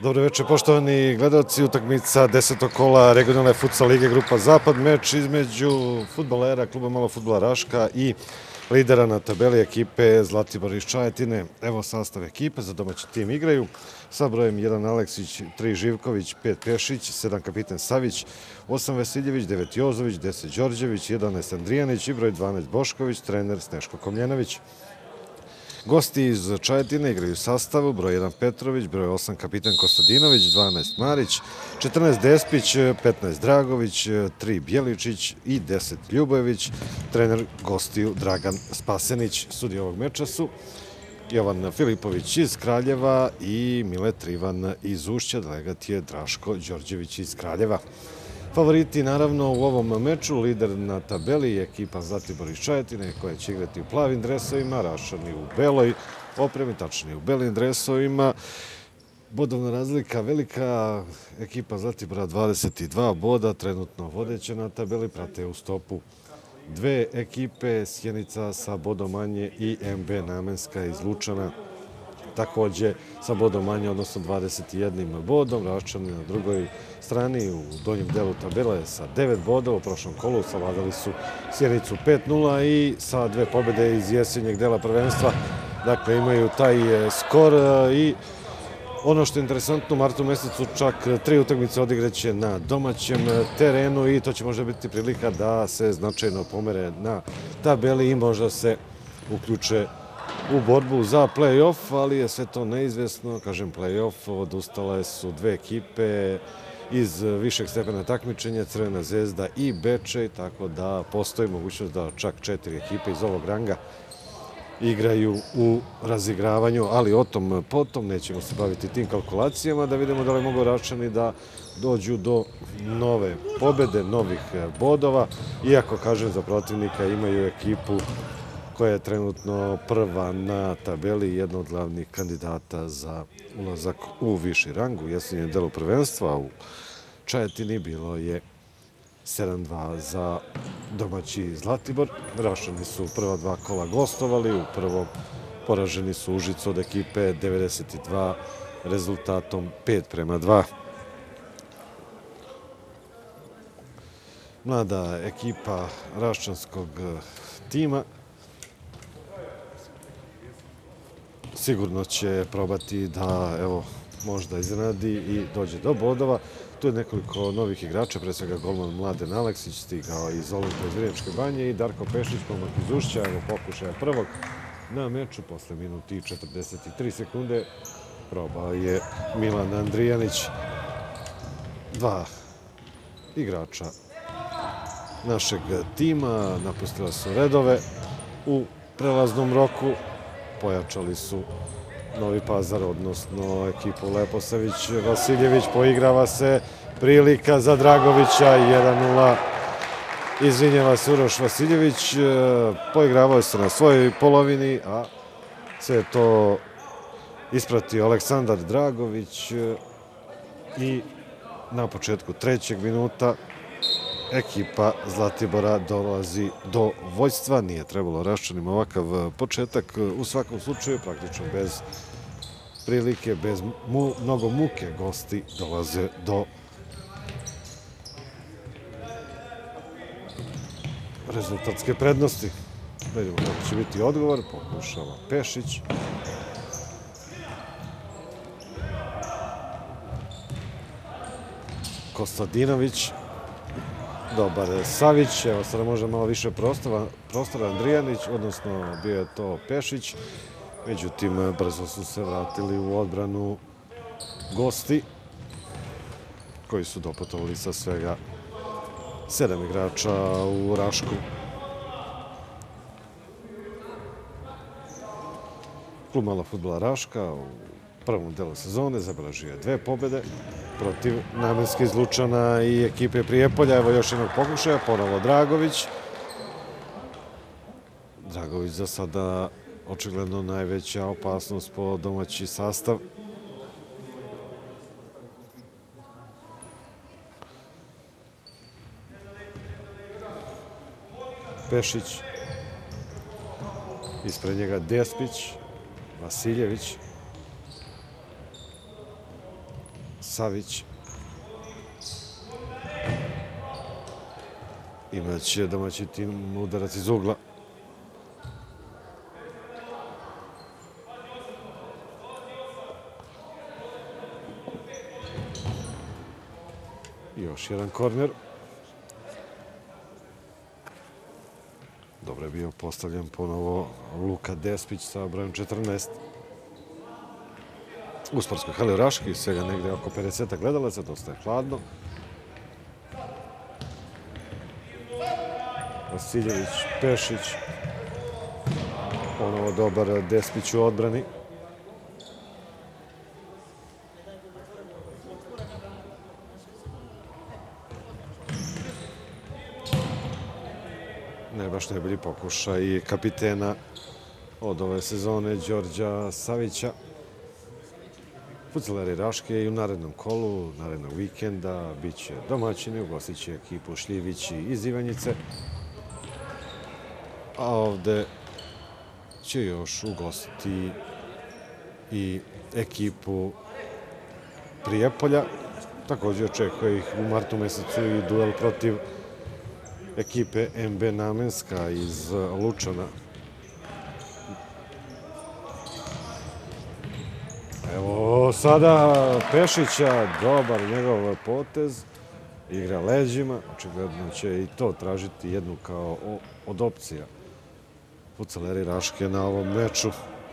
Dobro večer, poštovani gledalci, utakmica 10. kola regionalne futsal lige Grupa Zapad, meč između fudbalera kluba Malo fudbala Raška i lidera na tabeli ekipe Zlatibor iz Čajetine. Evo sastav ekipe, za domaći tim igraju sa brojem 1 Aleksić, 3 Živković, 5 Pešić, 7 kapitan Savić, 8 Vesiljević, 9 Jozović, 10 Đorđević, 11 Andrijanić i broj 12 Bošković, trener Sneško Komljenović. Gosti iz Čajetine igraju sastavu, broj 1 Petrović, broj 8 kapitan Kostadinović, 12 Marić, 14 Despić, 15 Dragović, 3 Bjeličić i 10 Ljubojević. Trener gostiju Dragan Spasenić. Sudije ovog meča su Jovan Filipović iz Kraljeva i Mile Trivan iz Ušća, delegat je Draško Đorđević iz Kraljeva. Favoriti, naravno, u ovom meču, lider na tabeli je ekipa Zlatibor iz Čajetine, koja će igrati u plavim dresovima, Rašani u beloj opremi, tačnije u belim dresovima. Bodovna razlika velika, ekipa Zlatibora 22 boda, trenutno vodeća na tabeli, prate u stopu dve ekipe, Sjenica sa bodom manje i MB Namenska iz Lučana, takođe sa bodom manje, odnosno 21 bodom. Raščani na drugoj strani u donjem delu tabele sa 9 bodova. U prošlom kolu savladali su Sjenicu 5-0 i sa dve pobede iz jesenjeg dela prvenstva. Dakle, imaju taj skor i ono što je interesantno, u martu mesecu čak 3 utakmice odigraće na domaćem terenu i to će možda biti prilika da se značajno pomere na tabeli i možda se uključe u borbu za play-off, ali je sve to neizvesno. Kažem, play-off, odustale su dve ekipe iz višeg stepena takmičenja, Crvena zvezda i Bečej, tako da postoji mogućnost da čak 4 ekipe iz ovog ranga igraju u razigravanju, ali o tom potom nećemo se baviti tim kalkulacijama, da vidimo da li mogu Raščani da dođu do nove pobede, novih bodova, iako, kažem, za protivnika imaju ekipu koja je trenutno prva na tabeli i jedna od glavnih kandidata za ulazak u viši rang. U jesenjem delu prvenstva u Čajetini bilo je 7-2 za domaći Zlatibor. Raščani su prva dva kola gostovali, u prvom poraženi su Užicu od ekipe 92 rezultatom 5-2. Mlada ekipa raščanskog tima sigurno će probati da, evo, možda iznenadi i dođe do bodova. Tu je nekoliko novih igrača, pre svega golman Mladen Aleksić, stigao iz Olimpije iz Vrnjačke Banje, i Darko Pešić, pomak iz Ušća, evo pokušaja prvog na meču, posle minuti i 43 sekunde. Probao je Milan Andrijanić. Dva igrača našeg tima napustila su redove u prelaznom roku. Pojačali su Novi Pazar, odnosno ekipu Leposavić. Vasiljević poigrava se, prilika za Dragovića, 1-0. Izvinjava se Uroš Vasiljević, poigravao se na svojoj polovini, a sve to ispratio Aleksandar Dragović i na početku trećeg minuta ekipa Zlatibora dolazi do vođstva. Nije trebalo Raščanima ovakav početak. U svakom slučaju, praktično bez prilike, bez mnogo muke, gosti dolaze do rezultatske prednosti. Vidimo kako će biti odgovor. Pokušava Pešić. Kostadinović. Dobar Savić, evo sada možda malo više prostora Andrijanić, odnosno bio je to Pešić. Međutim, brzo su se vratili u odbranu gosti, koji su doputovali sa svega 7 igrača u Rašku. Klub Malo fudbala Raška u prvom delu sezone zabeležio je 2 pobede protiv Namenske iz Lučana i ekipe Prijepolja. Evo još jednog pokušaja, ponovo Dragović. Dragović za sada očigledno najveća opasnost po domaći sastav. Pešić, ispred njega Despić, Vasiljević. Savić. Imaće domaći tim udarac iz ugla. Još jedan korner. Dobro je bio postavljen ponovo Luka Despić sa brojem 14. U sportskoj hali u Raški, svega negde oko 50 gledalaca, dosta je hladno. Vasiljević, Pešić. Ponovo dobar Despić u odbrani. Ne baš najbolji pokušaj kapitena od ove sezone, Đorđa Savića. Fudzaleri Raške i u narednom kolu, narednog vikenda, bit će domaćini, ugostit će ekipu Šljivići iz Ivanjice. A ovde će još ugostiti i ekipu Prijepolja. Također očekuje ih u martu mesecu i duel protiv ekipe MB Namenska iz Lučana. Evo sada Pešića, dobar njegov potez, igra leđima, očigledno će i to tražiti jednu kao od opcija fudzaleri Raške na ovom meču.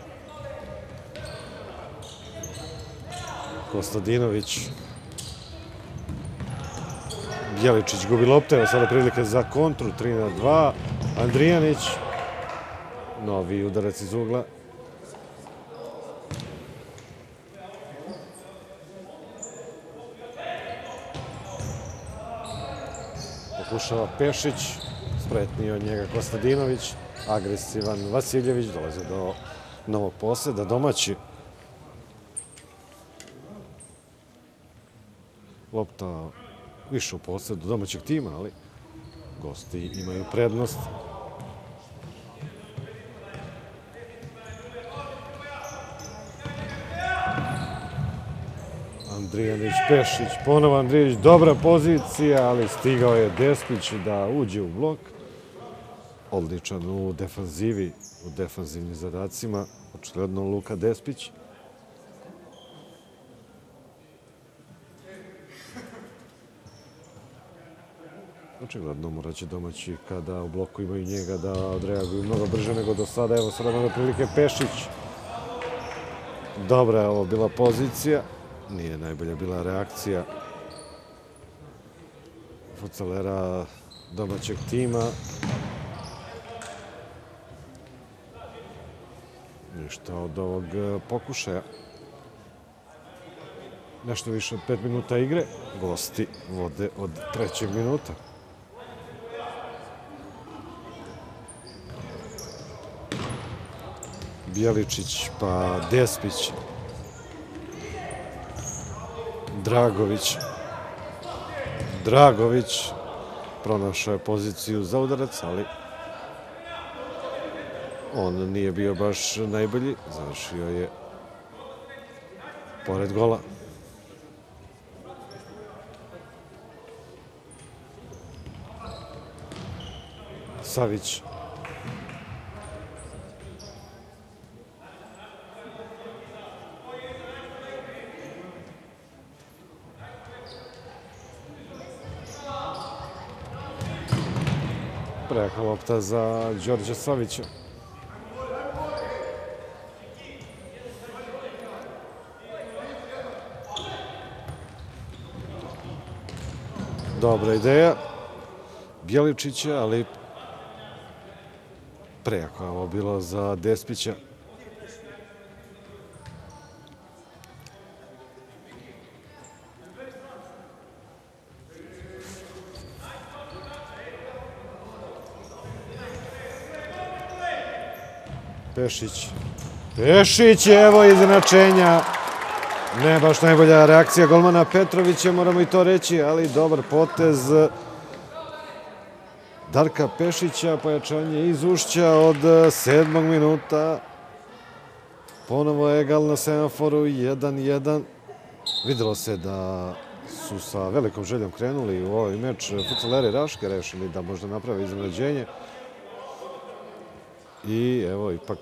Kostadinović, Bjeličić gubi lopte, evo sada prilike za kontru, 3-2, Andrijanić, novi udarac iz ugla. Pokušava Pešić, spretniji od njega Kostadinović, agresivan Vasiljević, dolaze do novog poseda, domaći. Lopta više u posedu domaćeg tima, ali gosti imaju prednost. Andrijanić, Pešić, ponovo Andrijanić, dobra pozicija, ali stigao je Despić da uđe u blok. Odličan u defanzivi, u defanzivnim zadacima, očigledno Luka Despić. Očigledno morat će domaći kada u bloku imaju njega da odreaguju mnogo brže nego do sada. Evo sada ima prilike Pešić. Dobra je ovo bila pozicija. Nije najbolja bila reakcija futzalera domaćeg tima. Ništa od ovog pokušaja. Nešto više od 5 minuta igre. Gosti vode od 3. minuta. Bjeličić pa Despić. Dragović pronašao je poziciju za udarac, ali on nije bio baš najbolji. Završio je pored gola. Savić. Prejaka lopta za Đorđa Savića. Dobra ideja Bjeličića, ali prejako je ovo bilo za Despića. Pešić, evo izjednačenja. Ne baš najbolja reakcija golmana Petrovića, moramo i to reći, ali dobar potez Darka Pešića, pojačanje iz ušća od 7. minuta. Ponovo je egal na semaforu, 1-1. Videlo se da su sa velikom željom krenuli u ovaj meč futsaleri Raške, rešili da možda naprave iznenađenje. I evo, ipak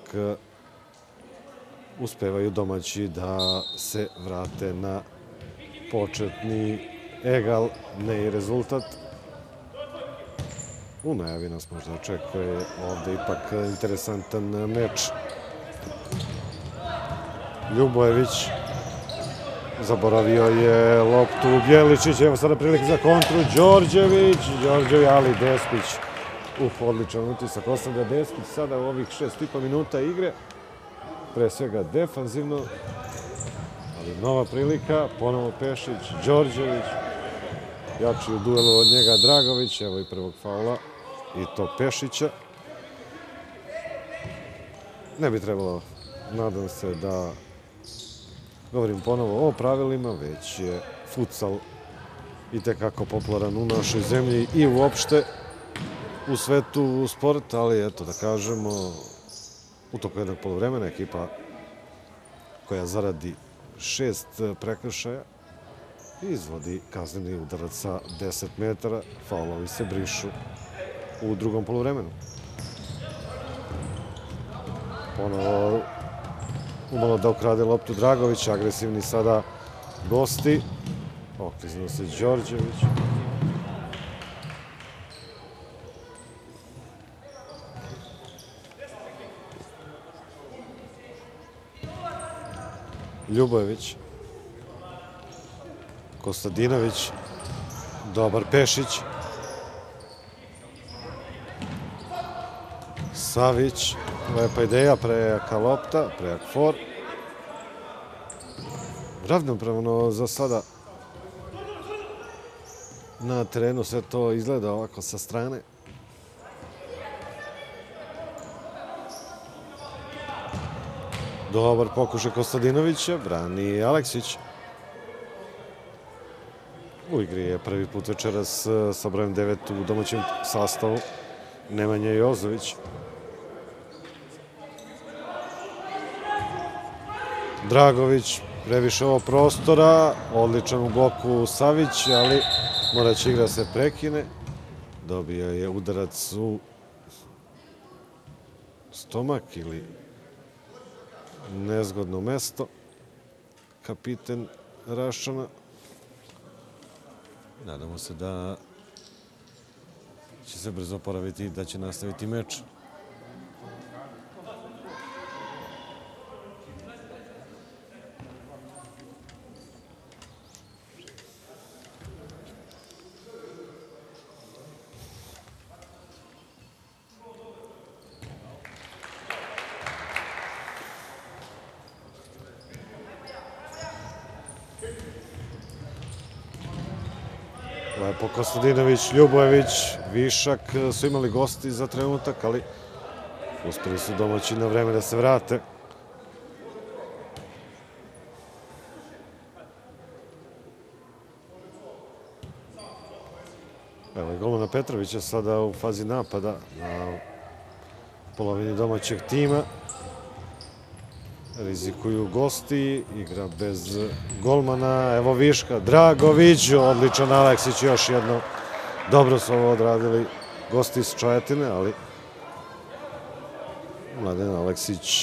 uspevaju domaći da se vrate na početni egal, ne i rezultat. U najavi nas možda očekuje ovde ipak interesantan meč. Ljubojević zaboravio je loptu Bjeličić, evo sada prilike za kontru, Đorđević, ali Despić, odličan utisak, ostavlja Despić sada u ovih 6,5 minuta igre, pre svega defanzivno, ali nova prilika, ponovo Pešić, Đorđević, jači u duelu od njega Dragović, evo i prvog faula, i to Pešića. Ne bi trebalo, nadam se, da govorim ponovo o pravilima, već je futsal itekako popularan u našoj zemlji i uopšte u svetu sport, ali eto da kažemo, u toku jednog poluvremena ekipa koja zaradi 6 prekršaja izvodi kazneni udarac sa 10 metara, faulovi se brišu u drugom poluvremenu. Ponovo umalo da ukrade loptu Dragović, agresivni sada gosti. Okliznuo se Đorđević. Ljubojević. Kostadinović. Dobar Pešić. Savić. Lepa ideja, prejaka lopta, prejak for. Ravnopravno za sada na terenu sve to izgleda ovako sa strane. Dobar pokušaj Kostadinovića, brani Aleksić. U igri je prvi put večeras sa brojem 9 u domaćem sastavu Nemanja Jozović. Dragović, previše ovo prostora, odličan u bloku Savić, ali morat će igra se prekine. Dobio je udarac u stomak ili nezgodno mesto. Kapiten Raščana. Nadamo se da će se brzo oporaviti i da će nastaviti meč. Lepo Kostadinović, Ljubojević, višak, su imali gosti za trenutak, ali uspeli su domaći na vreme da se vrate. Evo je golmana Petrovića sada u fazi napada na polovini domaćeg tima. Rizikuju gosti, igra bez golmana, evo viška, Dragović, odličan Aleksić, još jedno. Dobro su ovo odradili gosti iz Čajetine, ali Mladen Aleksić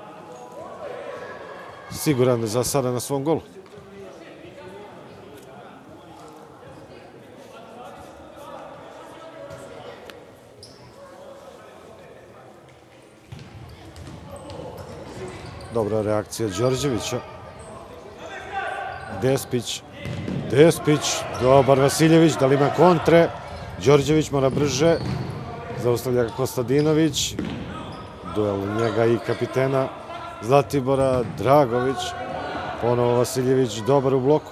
siguran za sada na svom golu. Dobra reakcija Đorđevića. Despić, dobar Vasiljević, da li ima kontre? Đorđević mora brže, zaustavlja ga Kostadinović, duel njega i kapitena Zlatibora, Dragović, ponovo Vasiljević, dobar u bloku.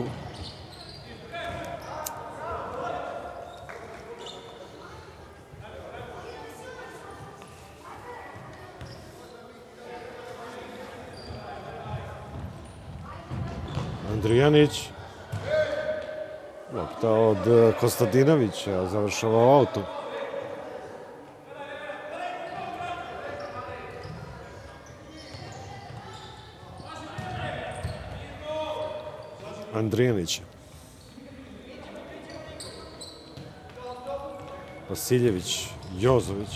Andrijanić, lopta od Kostadinovića, završava auto. Andrijanića. Vasiljević, Jozović.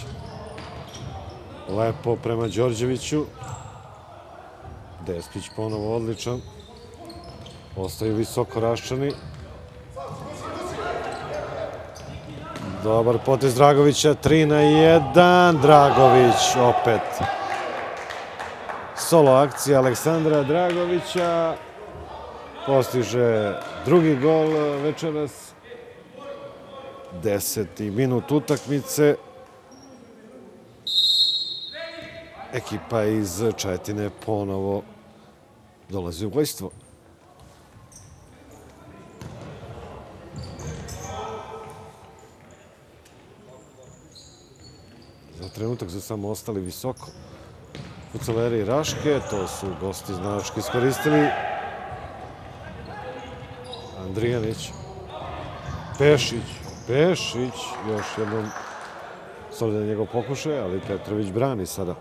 Lepo prema Đorđeviću. Despić ponovo odličan. Ostaju visoko Raščani. Dobar potez Dragovića, 3-1. Dragović opet. Solo akcija Aleksandra Dragovića. Postiže drugi gol večeras. 10. minut utakmice. Ekipa iz Čajetine ponovo dolazi u vojstvo. Za trenutak su samo ostali visoko fudbaleri Raške, to su gosti Znački iskoristili. Andrijanić, Pešić, još jednom solidan njegov pokušaj, ali Petrović brani sada.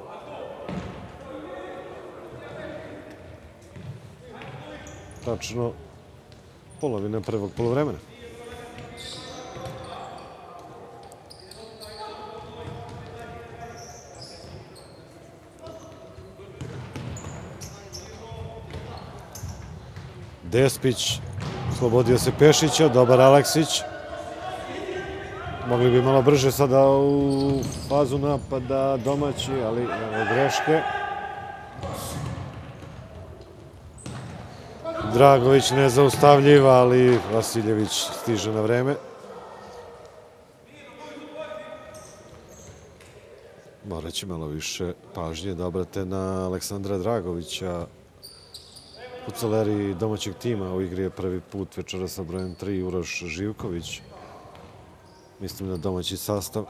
Tačno polovina prvog polovremena. Despić, slobodio se Pešića, dobar Aleksić. Mogli bi malo brže sada u fazu napada domaći, ali evo greške. Dragović nezaustavljiv, ali Vasiljević stiže na vreme. Morat će malo više pažnje da obrate na Aleksandra Dragovića. Fudbaleri domaćeg tima, u igri je prvi put večera sa brojem 3 Uroš Živković. Mislim na domaći sastav.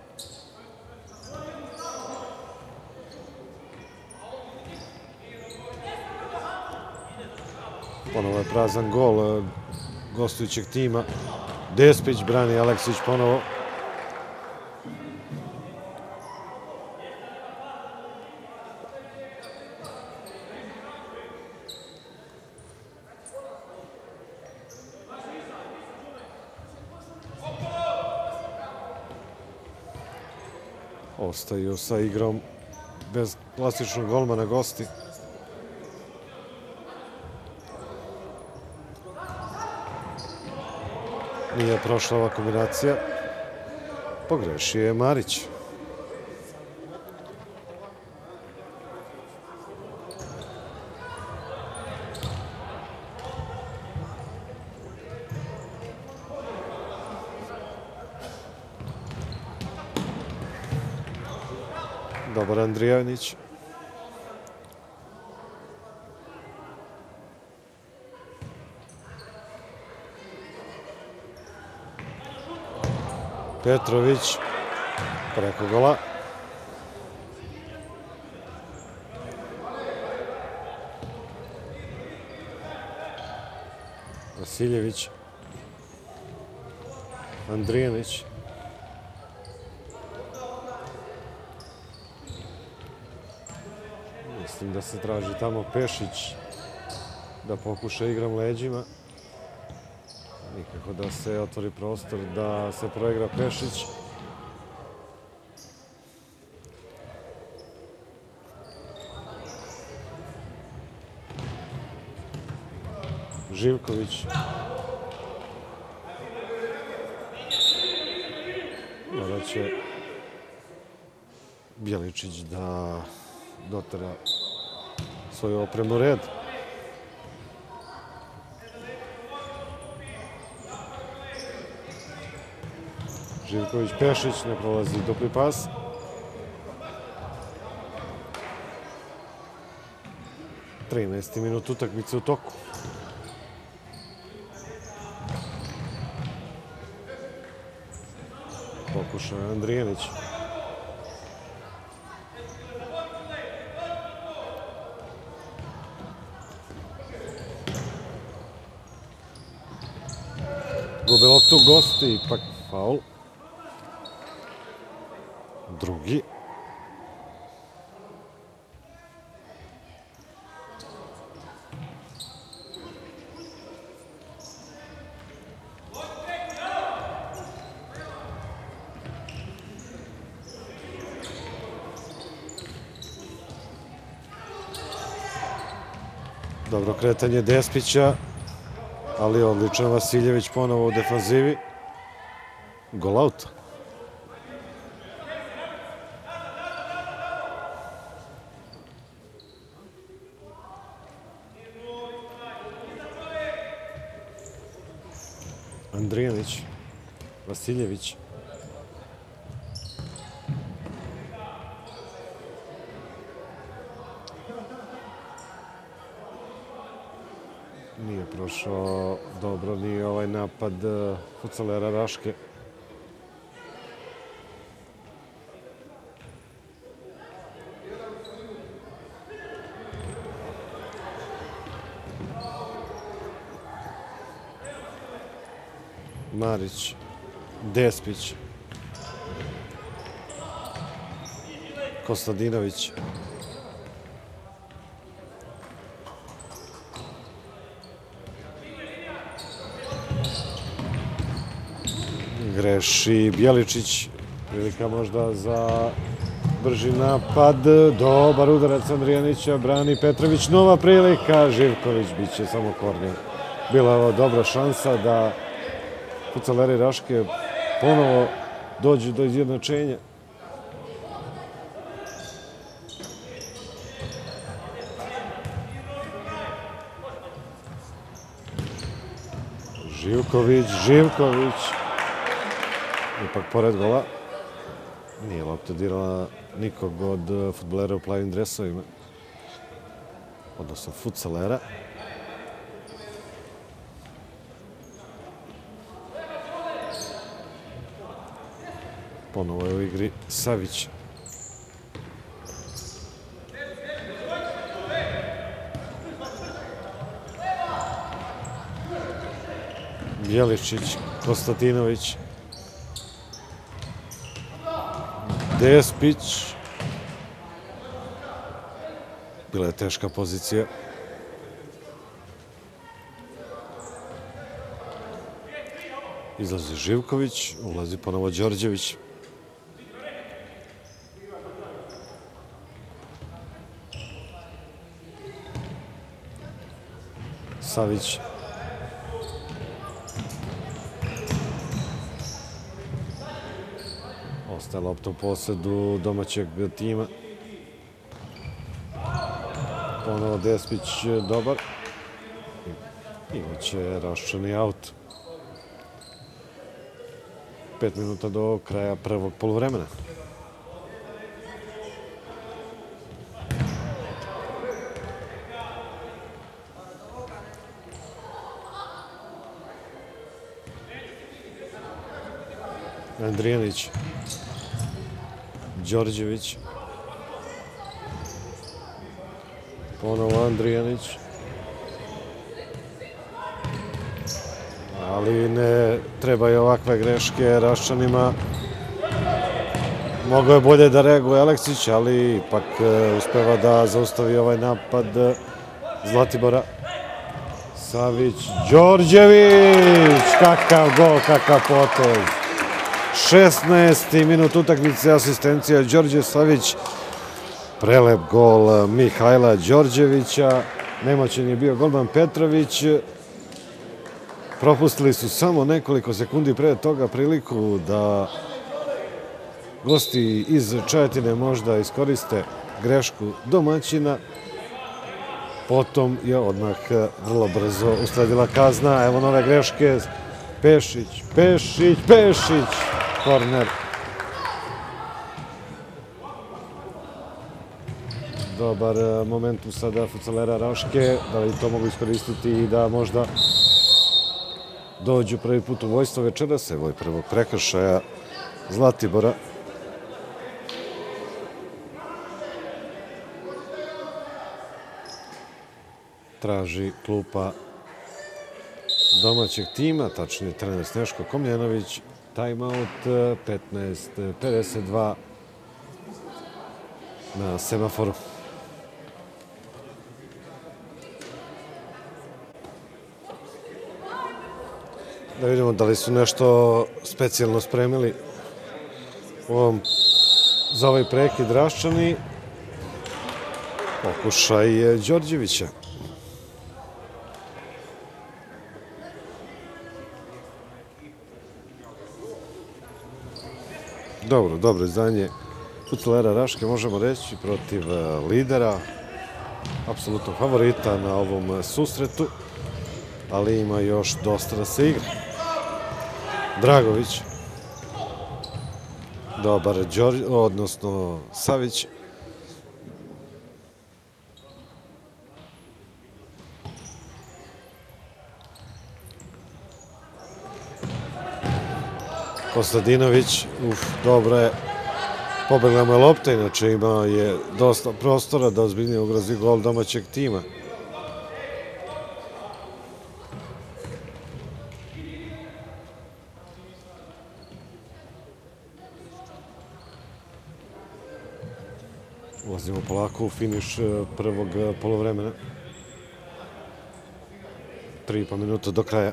Ponovo je prazan gol gostujućeg tima. Despić brani, Aleksić ponovo. Ostaju sa igrom bez klasičnog golmana gosti. Nije prošla ova kombinacija. Pogrešio je Marić. Dobar Andrijanić. Petrović preko gola. Vasiljević. Andrijanić. Mislim da se traži tamo Pešić da pokuša igram leđima. Nikako da se otvori prostor da se proigra Pešić. Živković. Morat će Bjeličić da dotera svoju opremu red. Živković, Pešić, ne prolazi dupli pas. Trinaesti minut utakmice u toku. Pokušao je Andrijanić. Gube loptu gosti, ipak faul. Drugi. Dobro kretanje Despića, ali odličan Vasiljević ponovo u defanzivi. Gol auta. Andrijanić, Vasiljević. Nije prošao dobro ni ovaj napad futsalera Raške. Marić, Despić, Kostadinović. Greši Bjeličić, prilika možda za brži napad, dobar udarac Andrijanića, brani Petrović, nova prilika, Živković, bit će samo korner. Bila je ovo dobra šansa da futsaleri Raške ponovo dođu do izjednačenja. Živković. Ipak pored gola. Nije lopta dirala nikog od fudbalera u plavim dresovima. Odnosno futsalera. Ponovo je u igri Savić. Bjeličić, Konstantinović. Despić. Bila je teška pozicija. Izlazi Živković, ulazi ponovo Đorđević. Savić. Ostaje lopta u posedu domaćeg tima. Ponovo Despić dobar. Imaće Raščani aut. 5 minuta do kraja prvog poluvremena. Andrijanić, Đorđević, ponovo Andrijanić, ali ne trebaju ovakve greške Raščanima. Mogao je bolje da reaguje Aleksić, ali ipak uspeva da zaustavi ovaj napad Zlatibora. Savić, Đorđević, kakav gol, kakav potez. 16. minut utakmice, asistencija Đorđe Savić. Prelep gol Mihajla Đorđevića. Nemoćan je bio golman Petrović. Propustili su samo nekoliko sekundi pre toga priliku da gosti iz Čajetine možda iskoriste grešku domaćina. Potom je odmah vrlo brzo usledila kazna. Evo nove greške. Pešić. Korner. Dobar momentum sada futsalera Raške. Da li to mogu iskoristiti i da možda dođu prvi put u vojstvo večeras. Evo je prvog prekršaja Zlatibora. Traži klupa domaćeg tima, tačnije trener Sneško Komljenović. Timeout 15:52 na semaforu. Da vidimo da li su nešto specijalno spremili za ovaj prekid Raščani. Pokušaj Đorđevića. Dobro izdanje Futsalera Raške, možemo reći, protiv lidera, apsolutno favorita na ovom susretu, ali ima još dosta da se igra. Dragović, dobar odnosno Savić. Kostadinović, dobro je, pobegla mu je lopta, inače imao je dosta prostora da ozbiljnije ugrozi gol domaćeg tima. Ulazimo polako u finiš prvog polovremena. 3,5 minuta do kraja.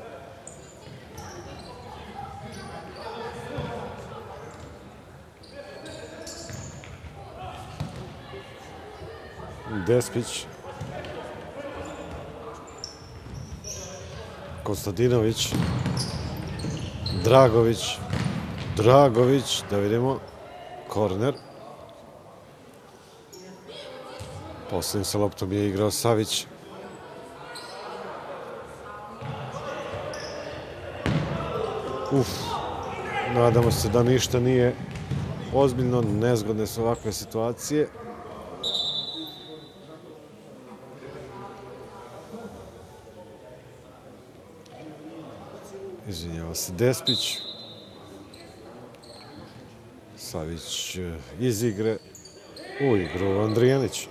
Despić, Kostadinović, Dragović, da vidimo, korner. Poslednjim sa loptom je igrao Savić. Nadamo se da ništa nije ozbiljno, nezgodne su ovakve situacije. Izvinjava se Despić. Savić iz igre u igru Andrijanić.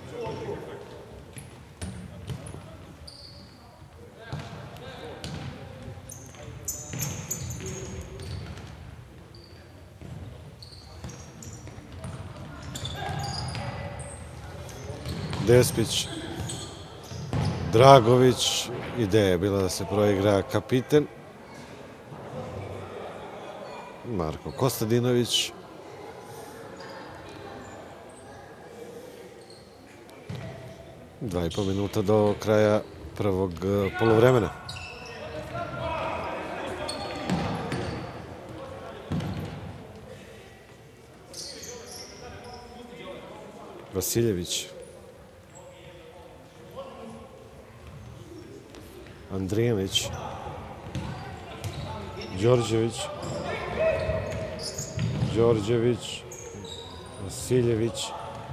Despić, Dragović, ideja je bila da se proigra kapiten. Marko Kostadinović. Dva i po minuta do kraja prvog polovremena. Vasiljević. Andrijanić. Đorđević, Vasiljević.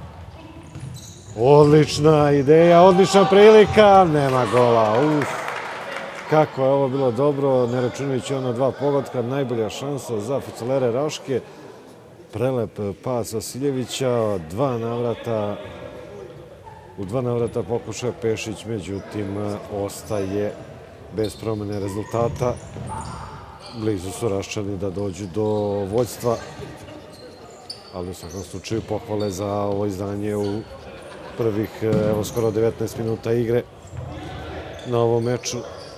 Odlična ideja, odlična prilika, nema gola. Kako je ovo bilo dobro, ne računajući ona dva pogotka, najbolja šansa za Futsalere Raške. Prelep pas Vasiljevića, u dva navrata pokušao Pešić, međutim ostaje bez promene rezultata. Blizu su Raščani da dođu do vođstva, ali u svakom slučaju pohvale za ovo izdanje u prvih, evo, skoro 19 minuta igre na ovom meču.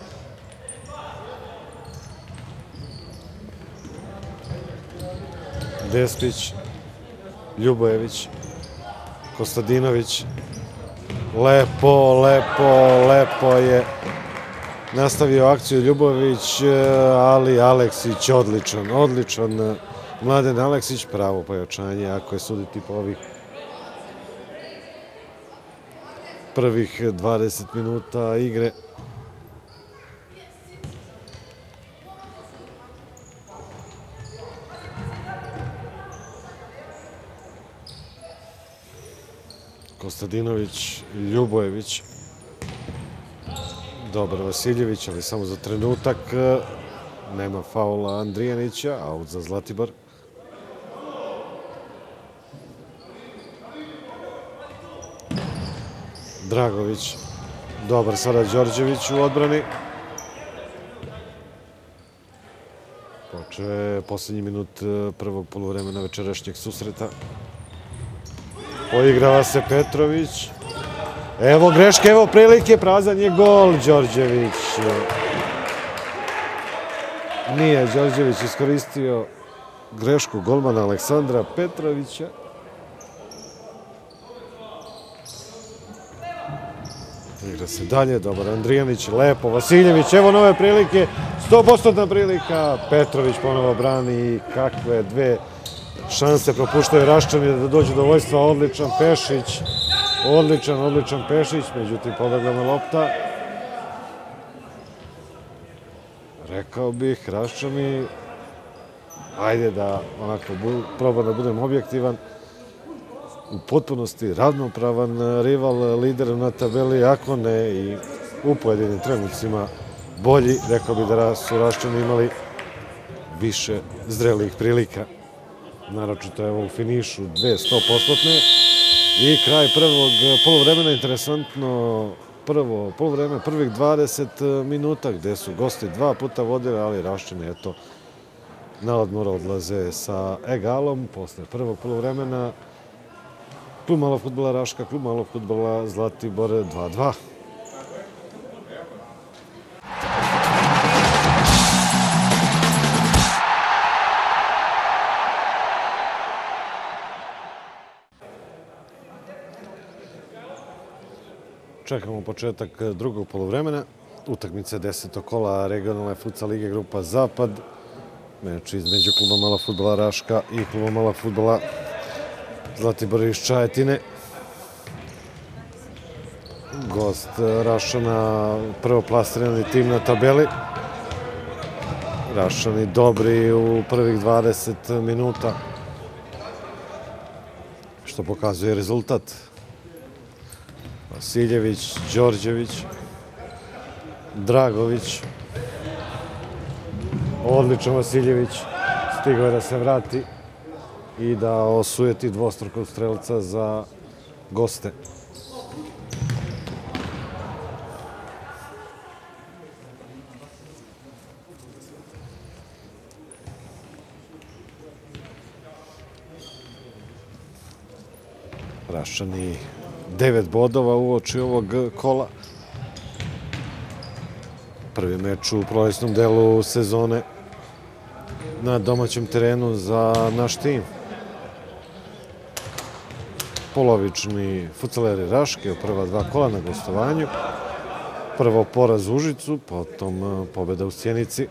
Despić, Ljubojević, Kostadinović. Lepo je nastavio akciju Ljubojević, ali Aleksić odličan Mladen Aleksić, pravo pojačanje ako je suditi po ovih prvih 20 minuta igre. Kostadinović, Ljubojević. Dobar Vasiljević, ali samo za trenutak. Nema faula Andrijanića, aut za Zlatibor. Dragović. Dobar sada Đorđević u odbrani. Počeo je poslednji minut prvog poluvremena večerašnjeg susreta. Poigrava se Petrović. Evo greške, evo prilike, prazan je gol. Đorđević. Nije Đorđević iskoristio grešku golmana Aleksandra Petrovića. Igra se dalje, dobar Andrijanić, lepo, Vasiljević, evo nove prilike, 100% prilika, Petrović ponovo brani, kakve dve šanse propuštaju Raščani da dođu do vojstva. Odličan Pešić, odličan Pešić, međutim pobegla me lopta. Rekao bih, Raščani, ajde da onako probam da budem objektivan, u potpunosti ravnopravan rival, lider na tabeli, ako ne i u pojedinim trenucima bolji. Rekao bih da su Raščani imali više zrelijih prilika. Naročito evo u finišu 100%. I kraj prvog poluvremena, interesantno, prvo poluvreme, prvih 20 minuta gde su gosti 2 puta vodili, ali Raščani, eto, na odmor odlaze sa egalom. Posle prvog poluvremena klub malog fudbala Raška, klub malog fudbala Zlatibor 2:2. Čekamo početak drugog poluvremena. Utakmica 10. kola regionalne futsal lige grupa Zapad. Meč između kluba malog fudbala Raška i kluba malog fudbala Zlatibor iz Čajetine. Gost Raščana, prvoplasirani tim na tabeli. Raščani dobri u prvih 20 minuta, što pokazuje rezultat. Vasiljević, Đorđević, Dragović. Odličan Vasiljević, stigao je da se vrati i da osujeti dvostrukog strelca za goste. Raščani 9 bodova uoči ovog kola. Prvi meč u prolećnom delu sezone na domaćem terenu za naš tim. Polovični futsaleri Raške u prva 2 kola na gostovanju. Prvo poraz u Užicu, potom pobeda u Sjenici.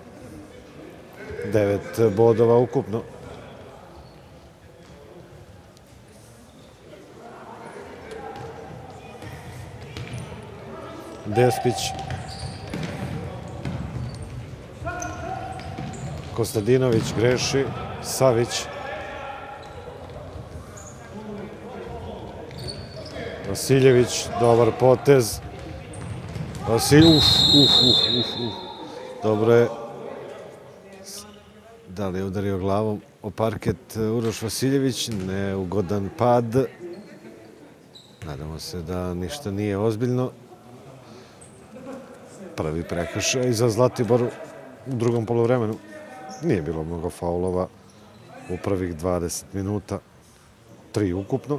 9 bodova ukupno. Despić. Kostadinović greši. Savić. Vasiljević, dobar potez. Vasiljević, dobro je. Da li je udario glavom o parket Uroš Vasiljević? Neugodan pad. Nadamo se da ništa nije ozbiljno. Prvi prekršaj za Zlatibor u drugom poluvremenu. Nije bilo mnogo faulova u prvih 20 minuta. 3 ukupno.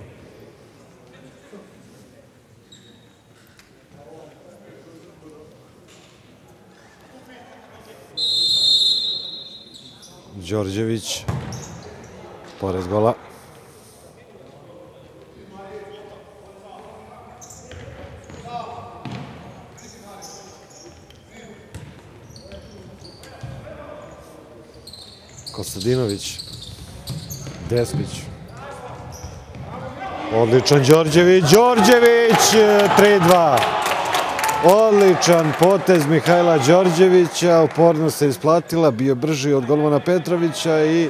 Đorđević, pored gola. Kostadinović, Despić. Odličan Đorđević, 3:2. Odličan potez Mihajla Đorđevića, upornost se isplatila, bio brži od golmana Petrovića i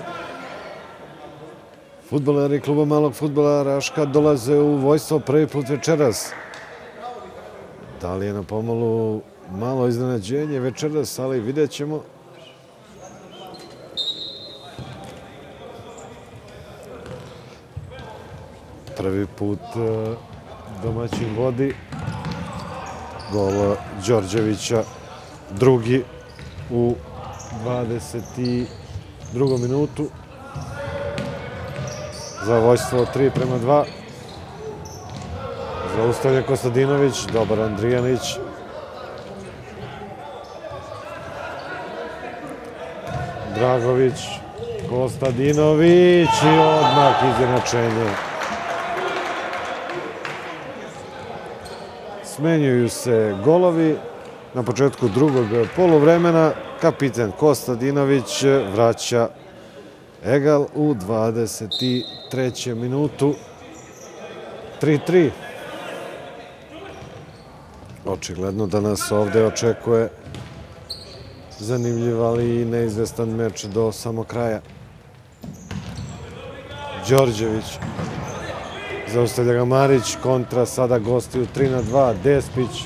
fudbaleri kluba malog fudbala Raška dolaze u vojstvo prvi put večeras. Da li je na pomolu malo iznenađenje večeras, ali vidjet ćemo. Prvi put domaćin vodi. Gol Đorđevića, drugi u 22. minutu. Za vojstvo 3:2. Zaustavlja Kostadinović, dobar Andrijanić. Dragović, Kostadinović i odmah izjednačenje. Smenjuju se golovi na početku drugog poluvremena. Kapitan Kostadinović vraća Egal u 23. minutu. 3-3. Očigledno da nas ovde očekuje zanimljiv, ali i neizvestan meč do samog kraja. Đorđević. Zaustavlja ga Marić, kontra, sada gosti u 3-2, Despić,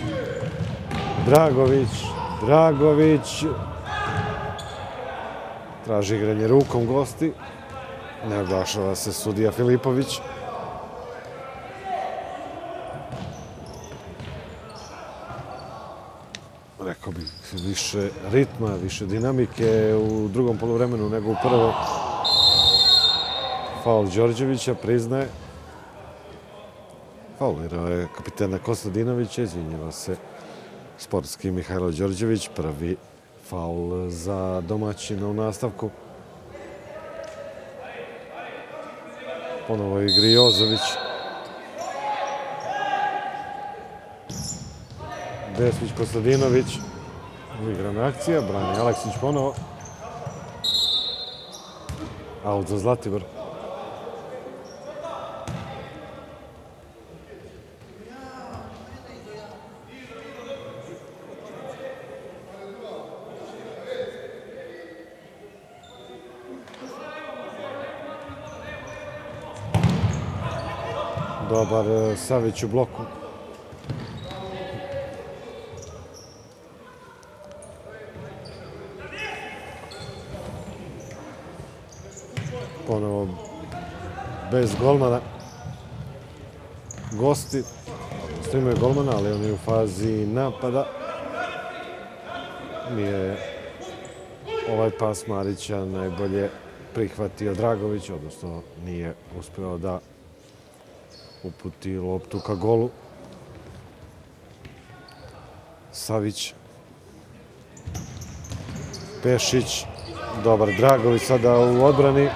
Dragović, traži igranje rukom gosti, ne oglašava se sudija Filipović. Rekao bih više ritma, više dinamike u drugom poluvremenu nego u prvom. Faul Đorđevića, priznaje. Faulirao je kapitena Kostadinovića, izvinjava se sportski Mihajlo Đorđević, prvi faul za domaćina u nastavku. Ponovo igri Jozović. Despić, Kostadinović. Uigrana akcija, brani Aleksić ponovo. Aut za Zlatibor. Dobar Savić u bloku. Ponovo bez golmana. Gosti. Imaju golmana, ali oni u fazi napada. Nije ovaj pas Marića najbolje prihvatio Dragović, odnosno nije uspeo da uputi loptu ka golu. Savić. Pešić. Dobar Dragović sada u odbrani.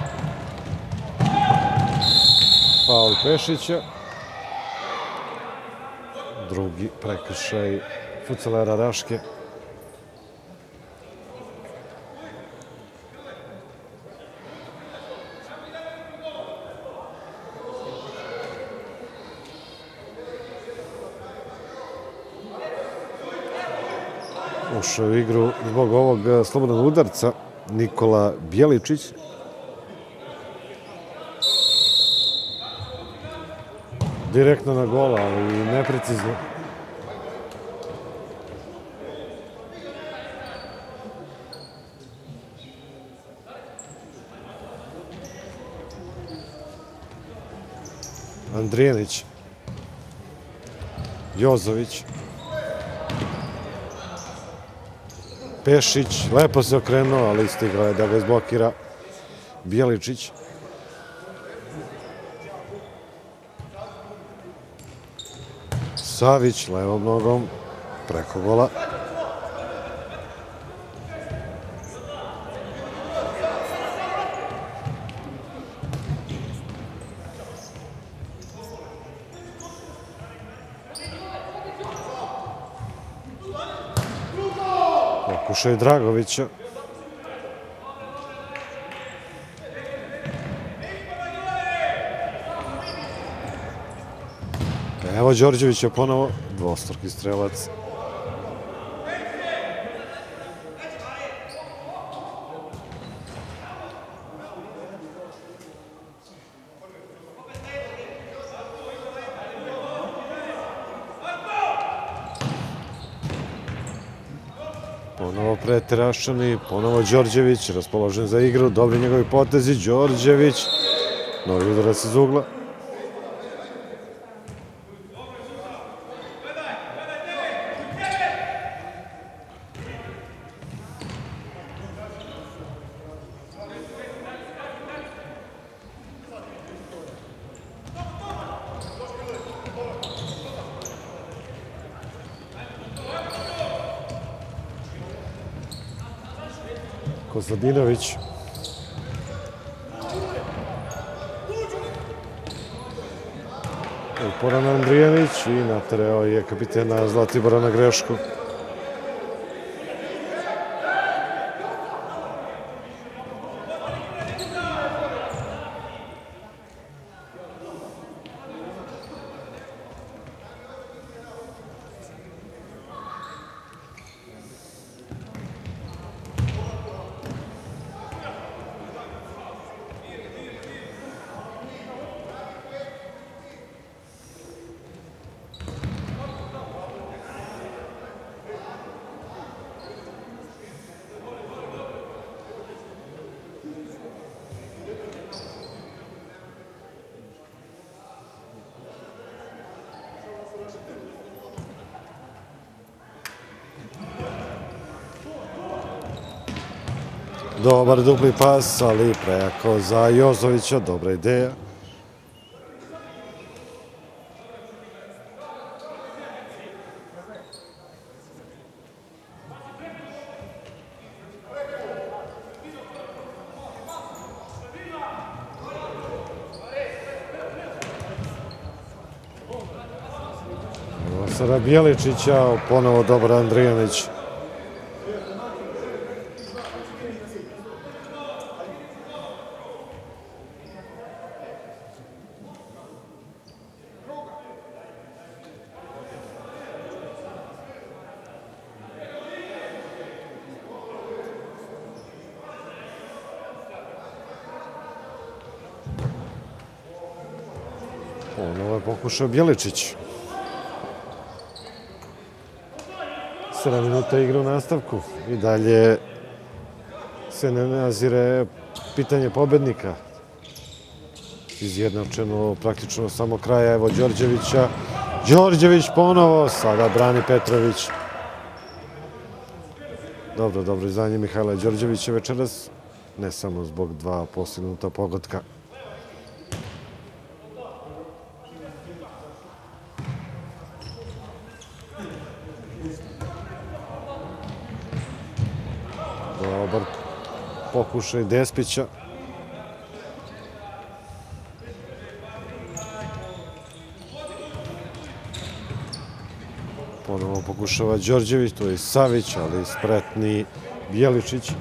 Faul Pešića. Drugi prekršaj fudsalera Raške. Ušao u igru zbog ovog slobodnog udarca Nikola Bjeličić. Direktno na gola, ali neprecizno. Andrijanić. Jozović. Pešić, lepo se okrenuo, ali stigao je da ga izblokira Bjeličić. Savić, levom nogom, preko gola. Pokušaj Dragovića. Evo Đorđevića ponovo, dvostruki strelac. Ponovo preterašani, ponovo Đorđević, raspoložen za igru, dobri njegovi potezi, Đorđević, novi udarac iz ugla. Kostadinović. Uporan Andrijanić i naterao je kapitena Zlatibora na grešku. Dobar dupli pas, ali prejako za Jozovića, dobra ideja. Sada Bjeličića, ponovo dobar Andrijanić. Ponovo je pokušao Bjeličić. 7 minuta igre u nastavku i dalje se ne nazire pitanje pobednika. Izjednačeno praktično samo kraja, evo Đorđevića. Đorđević ponovo, sada brani Petrović. Dobro izdanje Mihajla Đorđevića večeras, ne samo zbog 2 postignuta pogotka. Dobar pokušaj Despića. Ponovo pokušava Đorđević, to je Savić, ali spretni Bjeličić.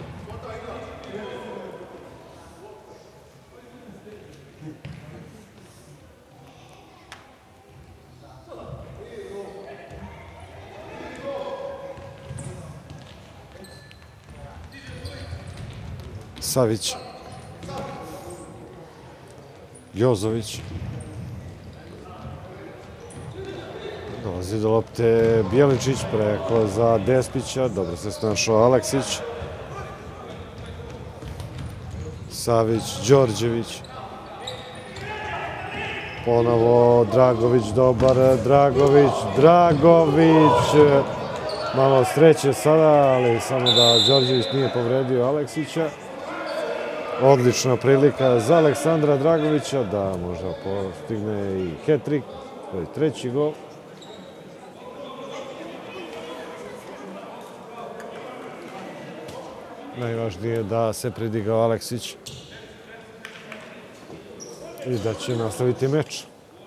Savić, Jozović, dolazi do lopte Bjeličić preko za Despića, dobro se snašao Aleksić, Savić, Đorđević, ponovo Dragović, dobar Dragović, malo sreće sada, ali samo da Đorđević nije povredio Aleksića. Odlična prilika za Aleksandra Dragovića da možda postigne i hat-trik, to je 3. gol. Najvažnije je da se pridigao Aleksić i da će nastaviti meč.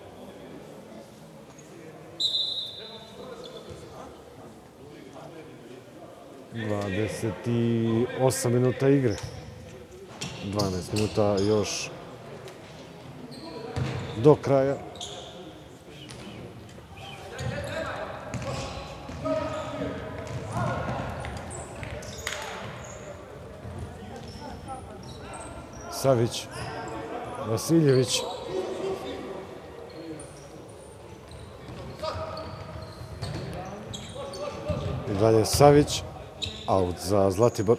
28 minuta igre. 12 minuta još do kraja. Savić, Vasiljević. I dalje Savić, aut za Zlatibor.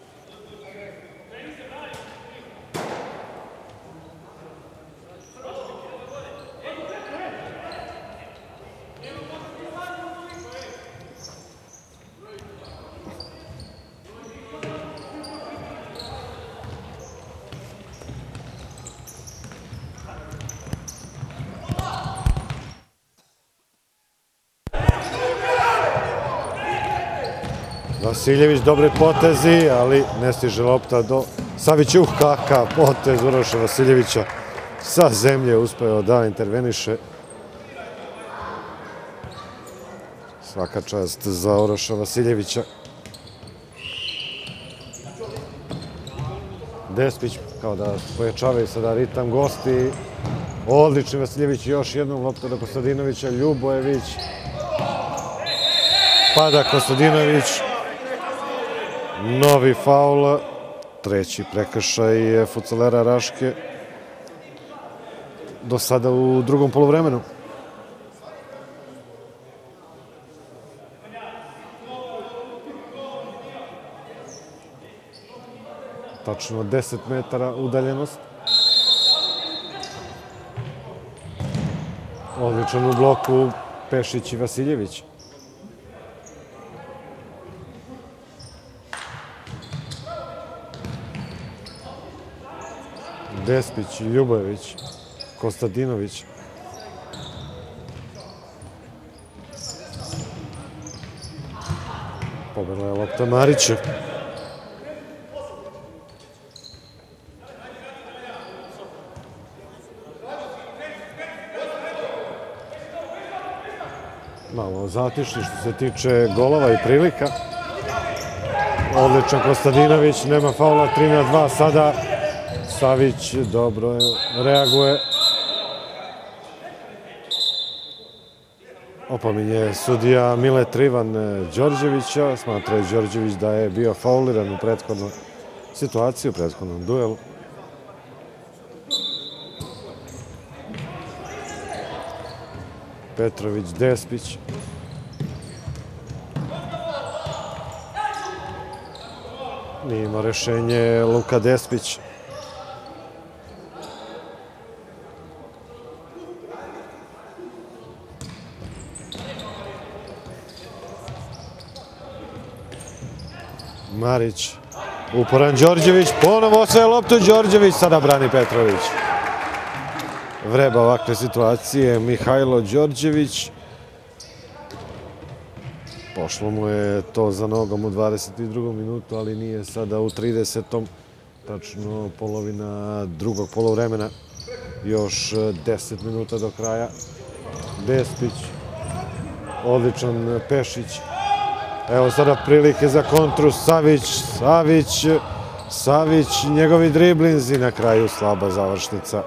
Vasiljević, dobre potezi, ali ne stiže lopta do Savića. Kakav potez Uroša Vasiljevića, sa zemlje uspeo da interveniše. Svaka čast za Uroša Vasiljevića. Despić kao da pojačavaju sada ritam gosti. Odlični Vasiljević, još jednom lopta do Kostadinovića. Ljubojević, pada Kostadinović. Novi faul, 3. prekršaj fudbalera Raške do sada u drugom poluvremenu. Tačno 10 metara udaljenost. Odličan u bloku Pešić i Vasiljević. Despić, Ljubojević, Kostadinović. Pobegla je lopta Mariću. Malo zatišli što se tiče golova i prilika. Odličan Kostadinović, nema faula, 3-2 sada. Savić dobro reaguje. Opominje sudija Mile Trivan Đorđevića. Smatra je Đorđević da je bio fauliran u prethodnoj situaciji, u prethodnom duelu. Petrović, Despić. Nije imao rešenje Luka Despić. Marić, uporan Đorđević, ponovo osvaja loptu Đorđević, sada brani Petrović. Vreba ovakve situacije Mihajlo Đorđević. Pošlo mu je to za nogom u 22. minutu, ali nije sada u 30. Tačno polovina drugog poluvremena. Još 10 minuta do kraja. Despić, odličan Pešić. Evo sada prilike za kontru, Savić, njegovi driblinzi, na kraju slaba završnica.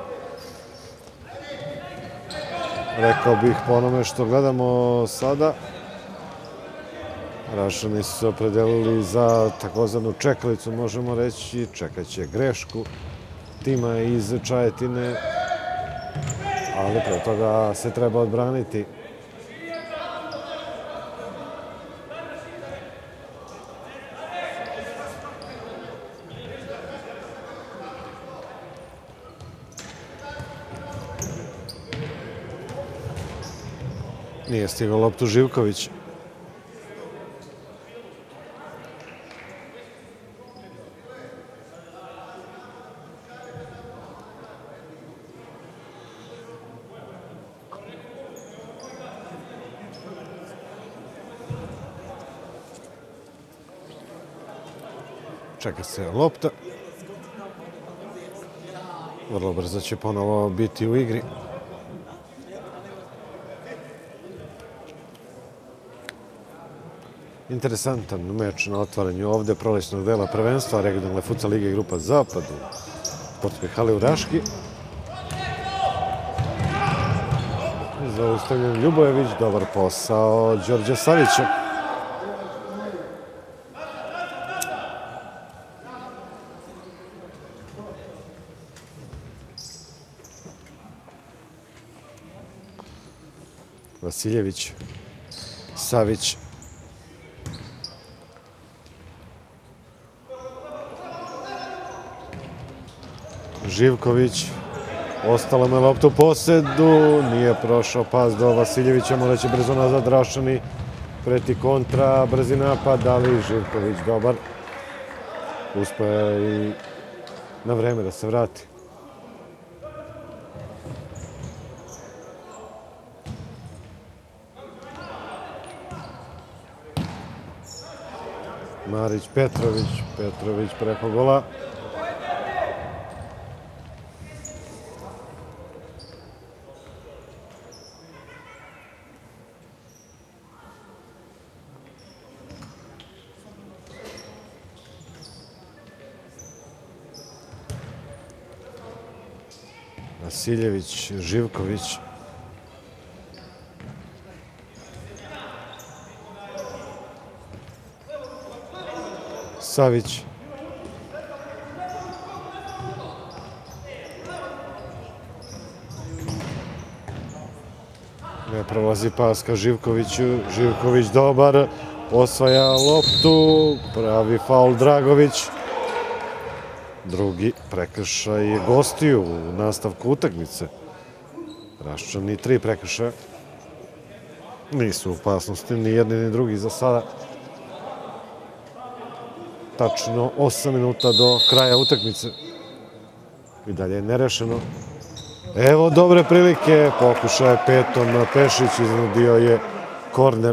Rekao bih po onome što gledamo sada, Rašani su se opredelili za takozvanu čekalicu, možemo reći, čekaće grešku tima iz Čajetine, ali pre toga se treba odbraniti. Nije stigao loptu Živković. Čeka se lopta. Vrlo brzo će ponovo biti u igri. Interesantan meč na otvaranju ovde prolećnog dela prvenstva regionalne futsal lige Grupa Zapad u sportskoj hali u Raški. Zaustavljen Ljubojević, dobar posao Đorđa Savića. Vasiljević, Savić. Živković, ostala mu je lopta u posedu, nije prošao pas do Vasiljevića, morat će brzo nazad Rašani, preti kontra, brzi napad, ali Živković dobar. Uspeo je i na vreme da se vrati. Marić, Petrović preko gola. Vasiljević, Živković. Savić. Ne prolazi pas ka Živkoviću. Živković dobar. Osvaja loptu. Pravi faul Dragović. Drugi prekršaj gostiju u nastavku utakmice. Raščani 3 prekršaja. Nisu u opasnosti ni jedni ni drugi za sada. Tačno 8 minuta do kraja utakmice. I dalje je nerešeno. Evo dobre prilike, pokušao je petom Pešić, iznudio je korner.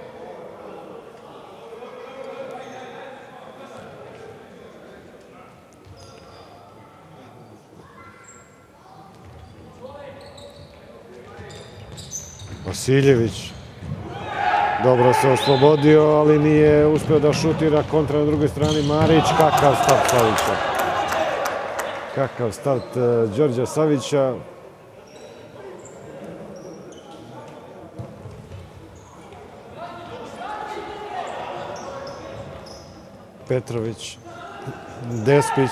Vasiljević dobro se oslobodio, ali nije uspeo da šutira. Kontra na drugoj strani Marić. Kakav start Savića. Kakav start Đorđa Savića. Petrović, Despić.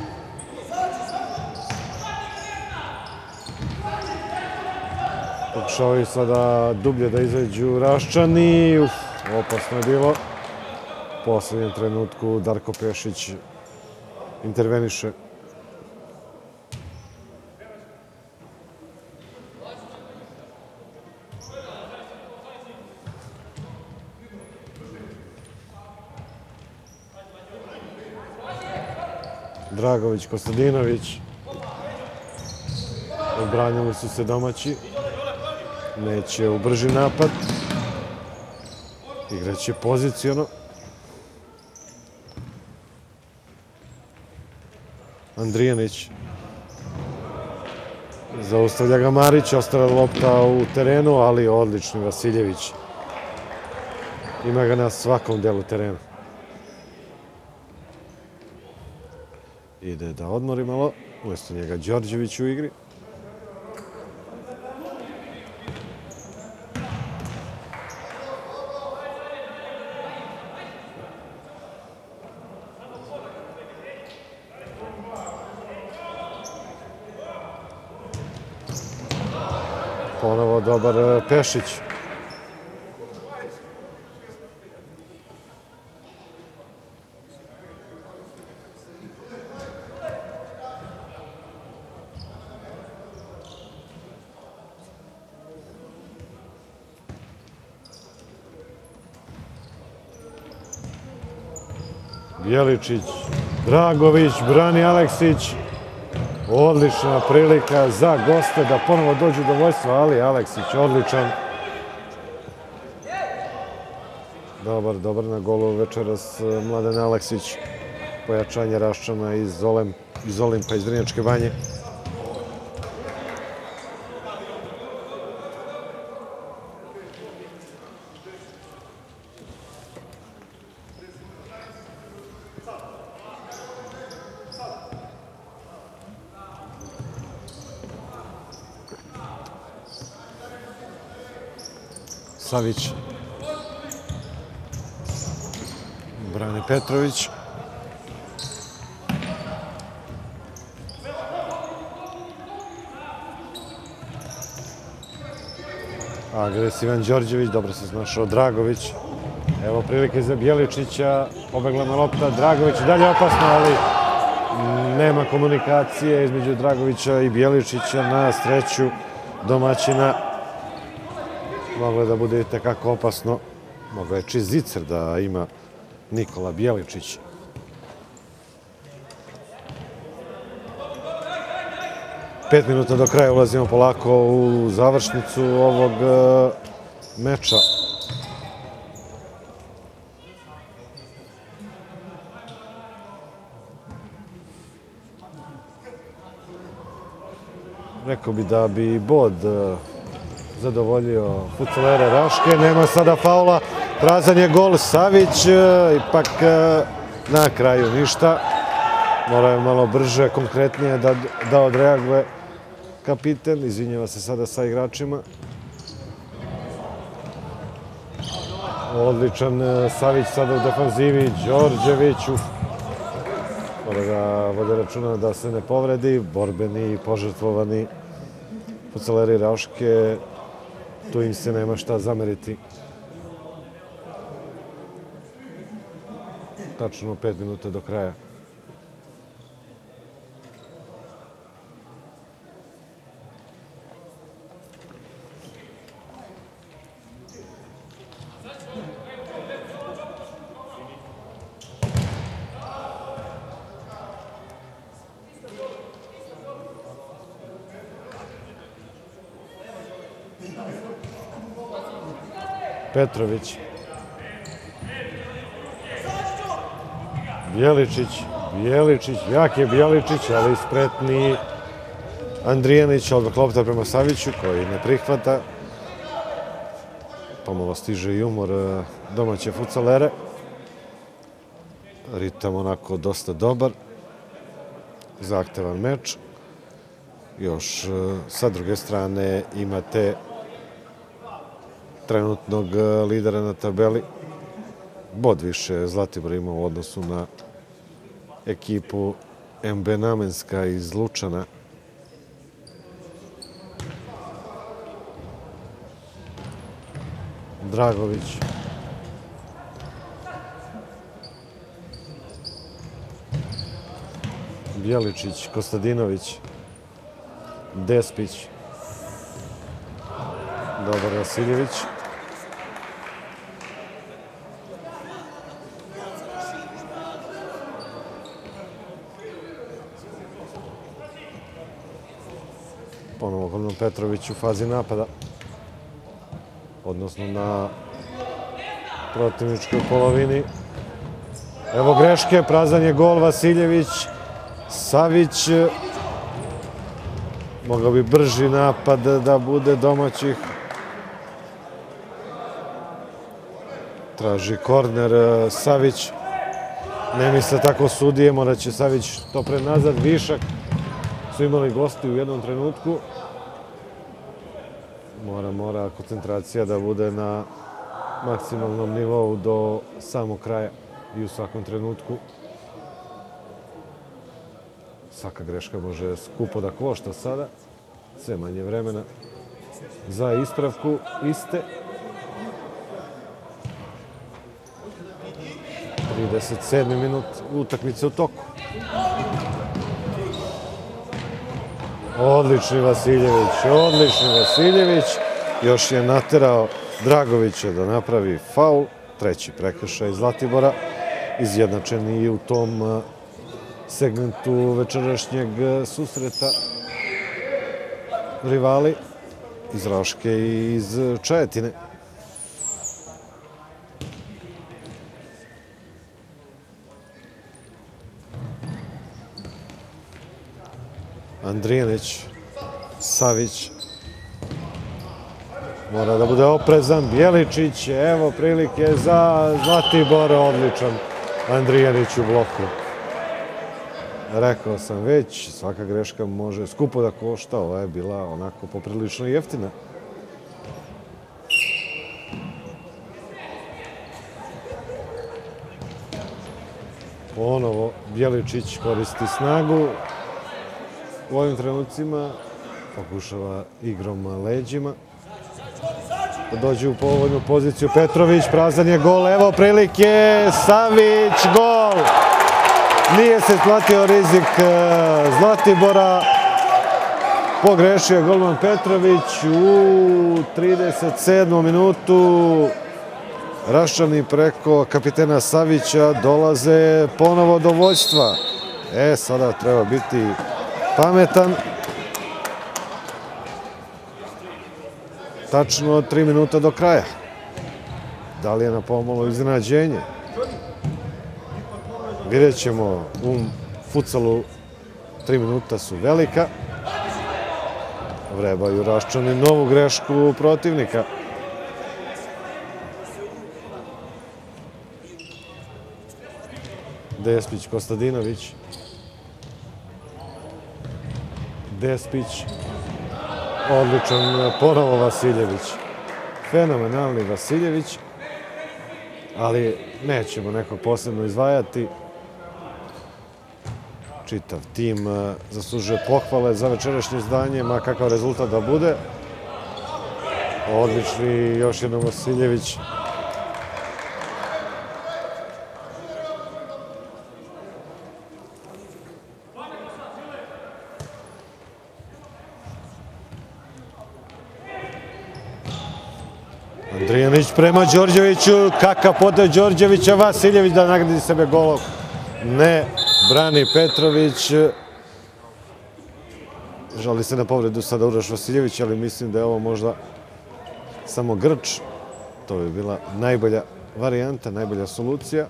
Pokušavaju sada dublje da izađu Raščani. Opasno je bilo. U poslednjem trenutku Darko Pešić interveniše. Dragović, Kostadinović. Odbranjali su se domaći. Neće u brži napad. Igraće poziciono. Andrijanić. Zaustavlja ga Marić. Ostala lopta u terenu, ali odlični Vasiljević. Ima ga na svakom delu terena. Ide da odmori malo. Umesto njega Đorđević u igri. Ponovo dobar Pešić. Bjeličić, Dragović, brani Aleksić. Odlična prilika za goste da ponovo dođu do vojstva, ali Aleksić odličan. Dobar na golu večeras Mladen Aleksić. Pojačanje Raščana iz Olimpa, iz Vrnjačke Banje. Savić. Brane Petrović. Agresivan Đorđević, dobro se snašao Dragović. Evo prilike za Bjeličića, pobegla na lopta, Dragović dalje opasno, ali nema komunikacije između Dragovića i Bjeličića. Na sreću domaćina moglo da bude itekako opasno. Mogao je čist zicer da ima Nikola Bjeličić. Pet minuta do kraja, ulazimo polako u završnicu ovog meča. Rekao bi da bi bod zadovoljio fudbalere Raške. Nema sada faula. Prazan je gol. Savić ipak na kraju ništa. Moraju malo brže, konkretnije da odreaguje kapiten. Izvinjava se sada sa igračima. Odličan Savić sada u defanzivi. Đorđević. Mora da vode računa da se ne povredi. Borbeni i požrtvovani fudbaleri Raške. Tu im se nema šta zameriti. Tačno 5 minuta do kraja. Petrović. Bjeličić, jak je Bjeličić, ali spretni Andrijanić, odmah lopta prema Saviću koji ne prihvata. Pomalo stiže i umor domaće futsalere. Ritam onako dosta dobar. Zahtevan meč. Još sa druge strane imate trenutnog lidera na tabeli. Bod više Zlatibor ima u odnosu na ekipu MB Namenska iz Lučana. Dragović. Bjeličić, Kostadinović. Despić. Dobar Vasiljević. Ponovo Golman Petrović u fazi napada. Odnosno na protivničkoj polovini. Evo greške, prazan je gol, Vasiljević, Savić. Mogao bi brži napad da bude domaćih. Traži korner Savić. Ne misle tako sudije, morat će Savić to prenazad. Višak su imali gosti u jednom trenutku. Mora koncentracija da bude na maksimalnom nivou do samog kraja i u svakom trenutku. Svaka greška može skupo da košta sada. Sve manje vremena za ispravku iste. 37. minut utakmice u toku. Odlični Vasiljević. Još je naterao Dragovića da napravi faul. Treći prekršaj Zlatibora. Izjednačen i u tom segmentu večerašnjeg susreta rivali iz Raške i iz Čajetine. Andrijanić, Savić. Mora da bude oprezan. Bjeličić, evo prilike za Zlatibor, odličan Andrijanić u bloku. Rekao sam već, svaka greška može skupo da košta, ova je bila onako poprilično jeftina. Ponovo Bjeličić koristi snagu u ovim trenucima, pokušava igrom leđima da dođe u povoljnu poziciju. Petrović, prazan je gol, evo prilike, Savić, gol! Nije se isplatio rizik Zlatibora, pogrešio je golman Petrović u 37. minutu. Raščani preko kapitena Savića dolaze ponovo do vođstva. Sada treba biti pametan. Tačno 3 minuta do kraja. Da li je na pomalo iznenađenje? Vidjet ćemo, u futsalu 3 minuta su velika. Vrebaju Raščani novu grešku protivnika. Despić, Kostadinović. Despić. Odličan ponovo Vasiljević. Fenomenalni Vasiljević. Ali nećemo nekog posebno izdvajati. Čitav tim zaslužuje pohvale za večerašnje izdanje, ma kakav rezultat da bude. Odlični još jednom Vasiljević. Andrijanić prema Đorđeviću, kakav potez Đorđevića, Vasiljević da nagradi sebe golom. Ne, brani Petrović. Žali se na povredu sada Uroš Vasiljević, ali mislim da je ovo možda samo grč. To bi bila najbolja varijanta, najbolja solucija.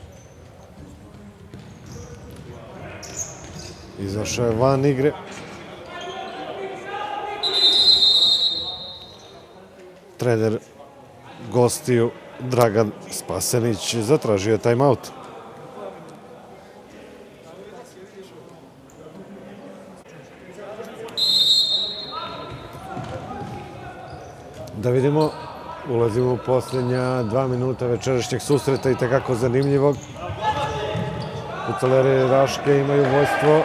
Izašao je van igre. Trener gostiju Dragan Spasenić zatražio je timeout. Da vidimo, ulazimo u posljednja 2 minuta večerašnjeg susreta i tekako zanimljivog. Fudbaleri Raške imaju vođstvo.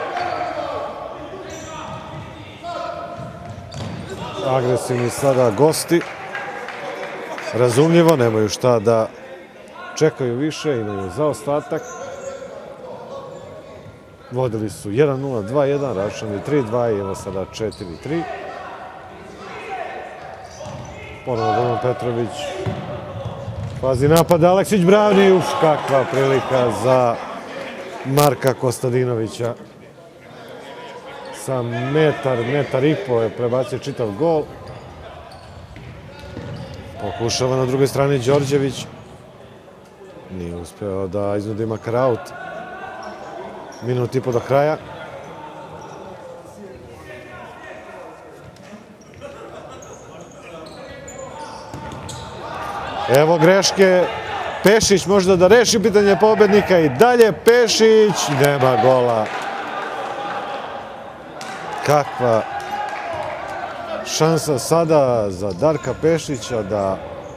Agresivni sada gosti. Razumljivo, nemaju šta da čekaju više, imaju zaostatak. Vodili su 1-0, 2-1, Rašani 3-2 i evo sada 4-3. Ponovo Goran Petrović. Pazi napad, Aleksić brani, uf, kakva prilika za Marka Kostadinovića. Sa metar i po je prebacio čitav gol. Pokušava na drugoj strani Đorđević. Nije uspeo da iznudi makar aut. Minut i po do kraja. Evo greške. Pešić možda da reši pitanje pobednika i dalje Pešić. Nema gola. Kakva šansa sada za Darka Pešića da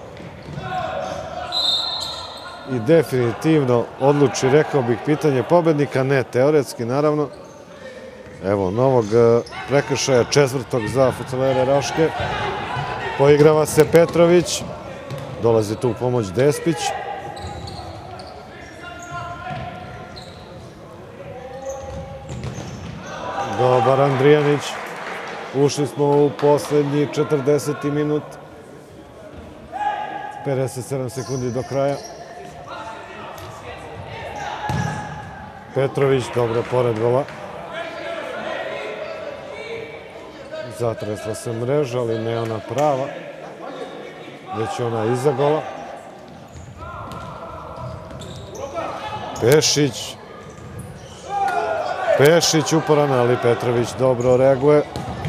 i definitivno odluči, rekao bih, pitanje pobednika, ne teoretski naravno. Evo novog prekršaja, četvrtog za fudbalere Raške. Poigrava se Petrović, dolazi tu u pomoć Despić. Dobar Andrijanić. Ušli smo u posljednji 40. minut. 57 sekundi do kraja. Petrović, dobro, pored gola. Zatresla se mreža, ali ne ona prava, već ona iza gola. Pešić uporan, ali Petrović dobro reaguje.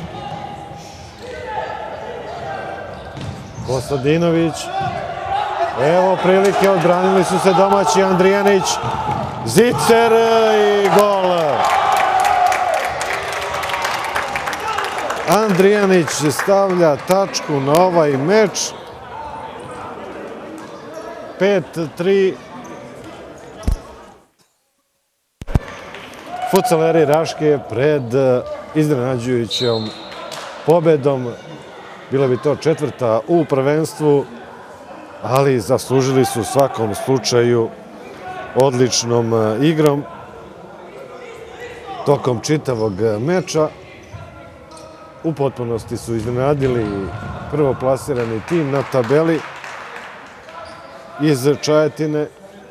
Kostadinović. Evo prilike, odbranili su se domaći. Andrijanić, Zicer i gol. Andrijanić stavlja tačku na ovaj meč. 5-3. Fudbaleri Raške pred iznenađujućom pobedom. Bila bi to četvrta u prvenstvu, ali zaslužili su u svakom slučaju odličnom igrom tokom čitavog meča. U potpunosti su iznenadili prvoplasirani tim na tabeli iz Čajetine.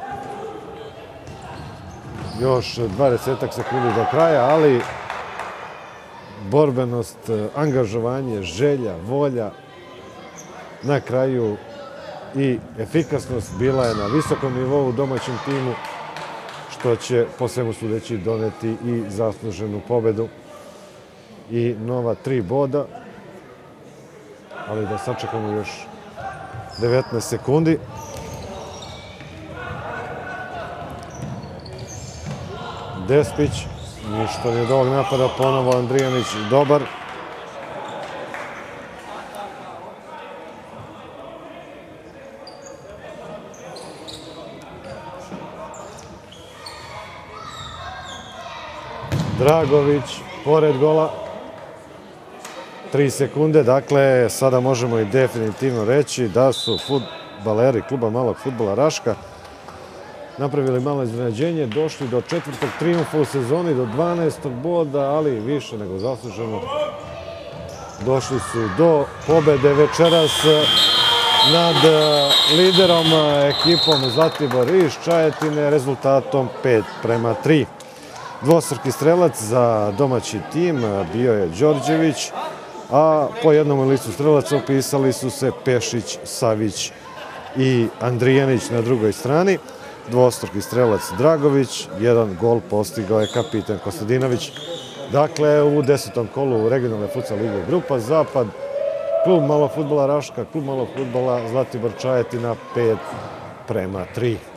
Još 20 sekundi do kraja, ali borbenost, angažovanje, želja, volja, na kraju i efikasnost bila je na visokom nivou u domaćem timu, što će po svemu sudeći doneti i zasluženu pobedu i nova 3 boda, ali da sačekamo još 19 sekundi. Despić, ništa nije od ovog napada, ponovo Andrijanić, dobar. Dragović, pored gola. 3 sekunde, dakle, sada možemo i definitivno reći da su fudbaleri kluba malog fudbala Raška napravili malo iznenađenje, došli do 4. trijumfa u sezoni, do 12. boda, ali više nego zasluženo. Došli su do pobede večeras nad liderom ekipom Zlatibor iz Čajetine rezultatom 5-3. Dvostruki strelac za domaći tim bio je Đorđević, a po jednom listu strelaca upisali su se Pešić, Savić i Andrijanić na drugoj strani. Dvostruki strelac Dragović, jedan gol postigao je kapitan Kostadinović. Dakle, u 10. kolu regionalne futsal lige Grupa Zapad, klub malog fudbala Raška, klub malog fudbala Zlatibor Čajetina 5:3.